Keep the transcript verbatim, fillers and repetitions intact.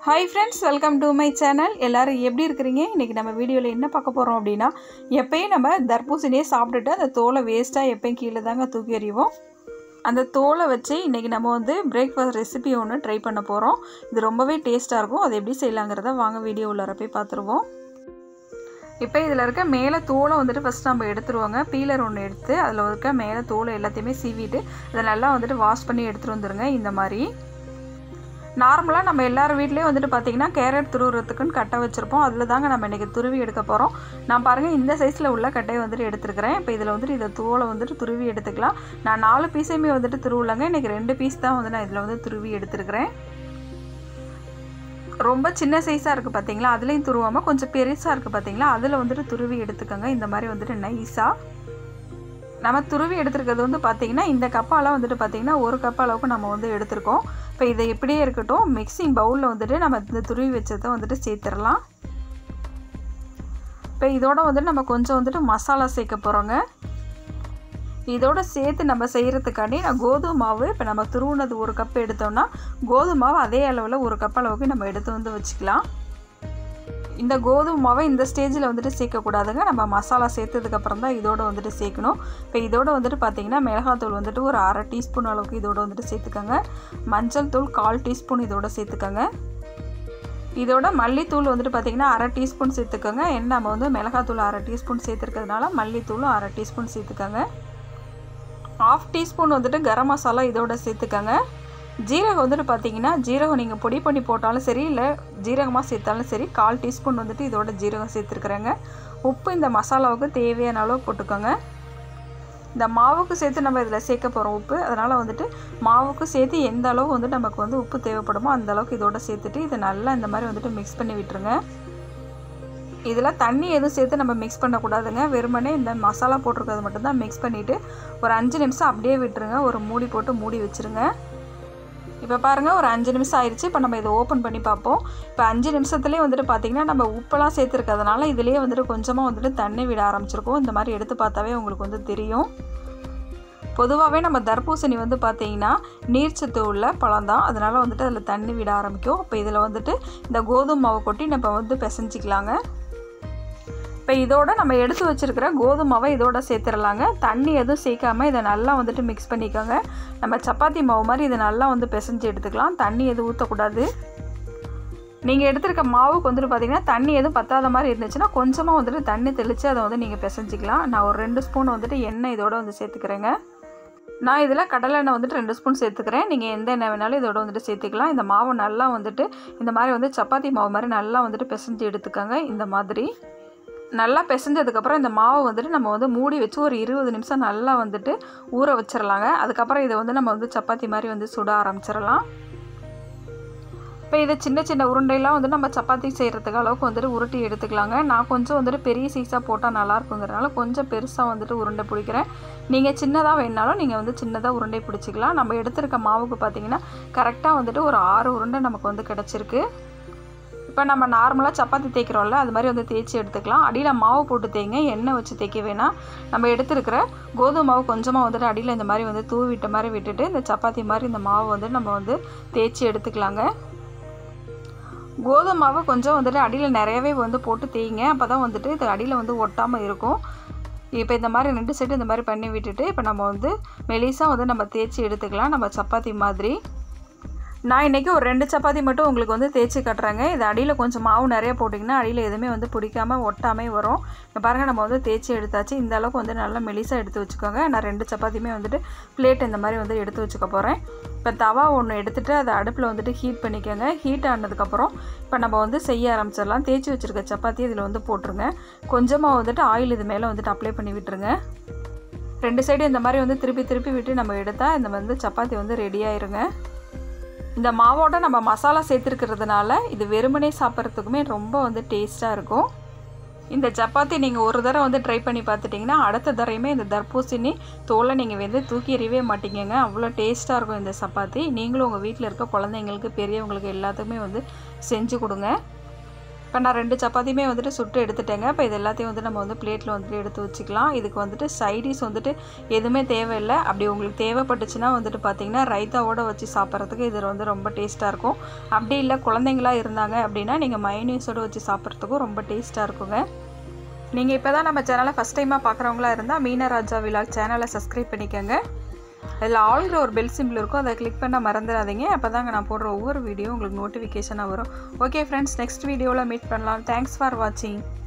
Hi friends, welcome to my channel. எல்லாரும் எப்படி இருக்கீங்க? இன்னைக்கு நம்ம வீடியோல என்ன பார்க்க போறோம் அப்படினா, எப்பவும் நம்ம தர்பூசணியை சாப்பிட்டுட்டு அந்த தோலை வேஸ்டா எப்பவும் கீழ தாங்க தூக்கி எறிவோம். அந்த தோலை வச்சு இன்னைக்கு நம்ம வந்து பிரேக்ஃபாஸ்ட் ரெசிபி ஒன்னு ட்ரை பண்ண போறோம். இது ரொம்பவே டேஸ்டா இருக்கும். அது எப்படி செய்யலாம்ங்கறத வாங்க வீடியோ உள்ளார போய் பாத்துருவோம். இப்போ இதல இருக்க மேலே தோலை வந்துட்டு ஃபர்ஸ்ட் நம்ம எடுத்துருவாங்க. பீலர் ஒன்னு எடுத்து அதுல இருக்க மேலே தோலை எல்லாத்தையுமே சீவிட்டு அத நல்லா வந்துட்டு வாஷ் பண்ணி எடுத்துட்டு வந்துருங்க இந்த மாதிரி. நார்மலா நம்ம எல்லார் வீட்லயே வந்துட்டு பாத்தீங்கன்னா கேரட் துருவுறதுக்குன்னு கட்டை வச்சிருப்போம். அதுல தாங்க நம்ம இன்னைக்கு துருவி எடுக்க போறோம். நான் பாருங்க இந்த சைஸ்ல உள்ள கட்டையை வந்துட்டு எடுத்துக்கிறேன். இப்போ இதல வந்துட்டு இத தோலை வந்துட்டு துருவி எடுத்துக்கலாம். நான் நாலு பீஸையுமே வந்துட்டு துருவலங்க. இன்னைக்கு ரெண்டு பீஸ் தான் வந்து நான் இதல வந்து துருவி எடுத்துக்கிறேன். ரொம்ப சின்ன சைஸா இருக்கு பாத்தீங்களா? அதுலயும் துருவாம கொஞ்சம் பெருசா இருக்கு பாத்தீங்களா? அதுல வந்துட்டு துருவி எடுத்துக்கங்க. இந்த மாதிரி வந்துட்டு நைஸா நம்ம துருவி எடுத்துக்கிறது வந்து பாத்தீங்கன்னா இந்த கப்பால வந்துட்டு பாத்தீங்கன்னா ஒரு கப் அளவுக்கு நம்ம வந்து எடுத்துறோம். இப்போ இத இப்படியே இருக்கட்டும். மிக்ஸிங் பவுல்ல வந்துட்டு நம்ம இந்த துருவி வெச்சதை வந்துட்டு சேர்த்திரலாம். இப்போ இதோட வந்து நம்ம கொஞ்சம் வந்துட்டு மசாலா சேர்க்க போறோங்க. இதோட சேர்த்து நம்ம செய்யிறதுக்காண்டி நான் கோதுமை மாவு இப்போ நம்ம துருவுனது ஒரு கப் எடுத்தோம்னா கோதுமை மாவு அதே அளவுல ஒரு கப் அளவுக்கு நம்ம எடுத்து வந்து வச்சுக்கலாம். இந்த கோதுமை மாவை இந்த ஸ்டேஜ்ல வந்துட்டு சேர்க்க கூடாதுங்க. நம்ம மசாலா சேர்த்ததுக்கு அப்புறம் தான் இதோட வந்துட்டு சேர்க்கணும். இப்போ இதோட வந்துட்டு பாத்தீங்கன்னா மிளகாய் தூள் வந்துட்டு ஒரு அரை டீஸ்பூன் அளவுக்கு இதோட வந்துட்டு சேர்த்துக்கங்க. மஞ்சள் தூள் கால் டீஸ்பூன் இதோட சேர்த்துக்கங்க. இதோட மல்லித்தூள் வந்துட்டு பாத்தீங்கன்னா அரை டீஸ்பூன் சேர்த்துக்கங்க. ஏன்னா நம்ம வந்து மிளகாய் தூள் அரை டீஸ்பூன் சேர்த்திருக்கிறதுனால மல்லித்தூளும் அரை டீஸ்பூன் சேர்த்துக்கங்க. ஹாஃப் டீஸ்பூன் வந்துட்டு கரம் மசாலா இதோட சேர்த்துக்கங்க. ஜீரகம் வந்துட்டு பாத்தீங்கன்னா ஜீரகம் நீங்க பொடி பண்ணி போட்டாலும் சரி இல்ல ஜீரகமா சேர்த்தாலும் சரி கால் டீஸ்பூன் வந்துட்டு இதோட ஜீரகம் சேர்த்திருக்கறேங்க. உப்பு இந்த மசாலாவுக்கு தேவையான அளவு போட்டுக்கோங்க. இந்த மாவுக்கு சேர்த்து நம்ம இதல சேர்க்க போறோம் உப்பு. அதனால வந்துட்டு மாவுக்கு சேர்த்து எந்த அளவு வந்து நமக்கு வந்து உப்பு தேவைப்படுமோ அந்த அளவுக்கு இதோட சேர்த்துட்டு இத நல்லா இந்த மாதிரி வந்துட்டு mix பண்ணி விட்டுருங்க. இதல தண்ணி எதுவும் சேர்த்து நம்ம mix பண்ண கூடாதுங்க. வெறுமனே இந்த மசாலா போட்டுறது மட்டும் தான் mix பண்ணிட்டு ஒரு அஞ்சு நிமிஷம் அப்படியே விட்டுருங்க. ஒரு மூடி போட்டு மூடி வச்சிருங்க. இப்போ பாருங்க ஒரு அஞ்சு நிமிஷம் ஆயிருச்சு. இப்போ நம்ம இத ஓபன் பண்ணி பாப்போம். இப்போ அஞ்சு நிமிஷத்துலயே வந்துட்டு பாத்தீங்கன்னா நம்ம உப்பெல்லாம் சேர்த்திருக்கிறதுனால இதிலேயே வந்துட்டு கொஞ்சமா வந்துட்டு தண்ணி விட ஆரம்பிச்சிருக்கும். இந்த மாதிரி எடுத்து பார்த்தாவே உங்களுக்கு வந்து தெரியும். பொதுவாவே நம்ம தர்பூசணி வந்து பாத்தீங்கன்னா நீர்ச்சத்து உள்ள பழம் தான். அதனால வந்துட்டு அதுல தண்ணி விட ஆரம்பிக்கும். இப்போ இதல வந்துட்டு இந்த கோதுமை மாவு கொட்டி நம்ம வந்து பிசைஞ்சிக்கலாங்க. இப்போ இதோட நம்ம எடுத்து வச்சிருக்கிற கோதுமை மாவை இதோட சேர்த்திரலாங்க. தண்ணி எதுவும் சேர்க்காம இத நல்லா வந்துட்டு mix பண்ணிக்கோங்க. நம்ம சப்பாத்தி மாவு மாதிரி இத நல்லா வந்து பிசைஞ்சு எடுத்துக்கலாம். தண்ணி எதுவும் ஊத்த கூடாது. நீங்க எடுத்துக்க மாவுக்கு வந்துட்டு பாத்தீங்கன்னா தண்ணி எதுவும் பத்தாத மாதிரி இருந்துச்சுனா கொஞ்சமா வந்துட்டு தண்ணி தெளிச்சு அத வந்து நீங்க பிசைஞ்சிக்கலாம். நான் ஒரு ரெண்டு ஸ்பூன் வந்துட்டு எண்ணெய் இதோட வந்து சேர்த்துக்கறேங்க. நான் இதல கடலை எண்ணெய் வந்துட்டு ரெண்டு ஸ்பூன் சேர்த்துக்கறேன். நீங்க எந்த எண்ணெய் வேணாலும் இதோட வந்துட்டு சேர்த்துக்கலாம். இந்த மாவு நல்லா வந்துட்டு இந்த மாதிரி வந்து சப்பாத்தி மாவு மாதிரி நல்லா வந்துட்டு பிசைஞ்சு எடுத்துக்கங்க இந்த மாதிரி. நல்லா பிசைஞ்சதுக்கு அப்புறம் இந்த மாவு வந்துட்டு நம்ம வந்து மூடி வச்சு ஒரு இருபது நிமிஷம் நல்லா வந்துட்டு ஊற வச்சிரலாங்க. அதுக்கு அப்புறம் இத வந்து நம்ம வந்து சப்பாத்தி மாதிரி வந்து சுட ஆரம்பிச்சிரலாம். இப்போ இத சின்ன சின்ன உருண்டைலாம் வந்து நம்ம சப்பாத்தி செய்யிறதுக்கு அளவுக்கு வந்துட்டு உருட்டி எடுத்துக்கலாங்க. நான் கொஞ்சம் வந்துட்டு பெரிய சைஸா போட்டா நல்லா இருக்கும்ங்கறனால கொஞ்சம் பெருசா வந்துட்டு உருண்டை பிடிக்கிறேன். நீங்க சின்னதா வேணாலும் நீங்க வந்து சின்னதா உருண்டை பிடிச்சிக்கலாம். நம்ம எடுத்துக்க மாவுக்கு பாத்தீங்கன்னா கரெக்ட்டா வந்துட்டு ஒரு ஆறு உருண்டை நமக்கு வந்து கிடைச்சிருக்கு. இப்போ நம்ம நார்மலா சப்பாத்தி தேய்க்கறோம்ல அது மாதிரி வந்து தேய்ச்சி எடுத்துக்கலாம். அடியில மாவு போட்டு தேய்ங்க. எண்ணெய் வச்சு தேய்க்க வேணாம். நம்ம எடுத்துக்கிற கோதுமை மாவு கொஞ்சமா வந்துட்டு அடியில இந்த மாதிரி வந்து தூவி விட்ட மாதிரி விட்டுட்டு இந்த சப்பாத்தி மாதிரி இந்த மாவு வந்து நம்ம வந்து தேய்ச்சி எடுத்துக்கலாங்க. கோதுமை மாவு கொஞ்சம் வந்துட்டு அடியில நிறையவே வந்து போட்டு தேய்ங்க. அப்பதான் வந்துட்டு இது அடியில வந்து ஒட்டாம இருக்கும். இப்போ இந்த மாதிரி ரெண்டு சைடு இந்த மாதிரி பண்ணி விட்டுட்டு இப்போ நம்ம வந்து மெலிசா வந்து நம்ம தேய்ச்சி எடுத்துக்கலாம் நம்ம சப்பாத்தி மாதிரி. நான் இன்னைக்கு ஒரு ரெண்டு சப்பாத்தி மட்டும் உங்களுக்கு வந்து தேய்ச்சி காட்றேங்க. இது அடியில கொஞ்சம் மாவு நிறைய போடிங்கனா அடியில எதுமே வந்து பிடிக்காம ஒட்டாமே வரும். இங்க பாருங்க நம்ம வந்து தேய்ச்சி எடுத்தாச்சு. இந்த அளவுக்கு வந்து நல்லா மெலிசா எடுத்து வச்சுக்கோங்க. நான் ரெண்டு சப்பாத்தியுமே வந்துட்டு பிளேட் இந்த மாதிரி வந்து எடுத்து வச்சுக்க போறேன். இப்போ தவா ஒன்னு எடுத்துட்டு அத அடுப்புல வந்துட்டு ஹீட் பண்ணிக்கங்க. ஹீட் ஆனதுக்கு அப்புறம் இப்போ நம்ம வந்து செய்ய ஆரம்பிச்சிரலாம். தேய்ச்சி வச்சிருக்க சப்பாத்தி இதல வந்து போட்டுருங்க. கொஞ்சமா வந்துட்டு ஆயில் இது மேல வந்துட்டு அப்ளை பண்ணி விட்டுருங்க. ரெண்டு சைடு இந்த மாதிரி வந்து திருப்பி திருப்பி விட்டு நம்ம எடுத்தா இந்த வந்து சப்பாத்தி வந்து ரெடி ஆயிருங்க. இந்த மாவோட நம்ம மசாலா சேர்த்திருக்கிறதுனால இது வெறுமனே சாப்பிறதுக்குமே ரொம்ப வந்து டேஸ்டா இருக்கும். இந்த சப்பாத்தி நீங்க ஒரு தடவை வந்து ட்ரை பண்ணி பார்த்துட்டீங்கன்னா அடுத்த தடவையுமே இந்த தர்பூசணி தோலை நீங்க வந்து தூக்கி எறியவே மாட்டீங்கங்க. அவ்வளோ டேஸ்டா இருக்கும் இந்த சப்பாத்தி. நீங்களும் உங்க வீட்ல இருக்க குழந்தைகளுக்கு பெரியவங்களுக்கு எல்லாத்துக்குமே வந்து செஞ்சு கொடுங்க. இப்போ நான் ரெண்டு சப்பாத்தியுமே வந்துட்டு சுட்டு எடுத்துட்டேங்க. இப்போ இது எல்லாத்தையும் வந்து நம்ம வந்து பிளேட்டில் வந்துட்டு எடுத்து வச்சுக்கலாம். இதுக்கு வந்துட்டு சைடிஷ் வந்துட்டு எதுவுமே தேவையில்லை. அப்படி உங்களுக்கு தேவைப்பட்டுச்சுன்னா வந்துட்டு பார்த்திங்கன்னா ரைத்தாவோட வச்சு சாப்பிட்றதுக்கு இது வந்து ரொம்ப டேஸ்ட்டாக இருக்கும். அப்படி இல்லை குழந்தைங்களாக இருந்தாங்க அப்படின்னா நீங்கள் மைனீஸோடு வச்சு சாப்பிட்றதுக்கும் ரொம்ப டேஸ்ட்டாக இருக்குங்க. நீங்கள் இப்போ தான் நம்ம சேனலை ஃபஸ்ட் டைமாக பார்க்குறவங்களா இருந்தால் மீனராஜா விலாக் சேனலை சப்ஸ்கிரைப் பண்ணிக்கோங்க. அதில் ஆல்கிற ஒரு பெல் சிம்பிள் இருக்கும், அதை கிளிக் பண்ண மறந்துடாதீங்க. அப்போ தாங்க நான் போடுற ஒவ்வொரு வீடியோ உங்களுக்கு நோட்டிஃபிகேஷனாக வரும். ஓகே ஃப்ரெண்ட்ஸ், நெக்ஸ்ட் வீடியோவில் மீட் பண்ணலாம். தேங்க்ஸ் ஃபார் வாட்சிங்.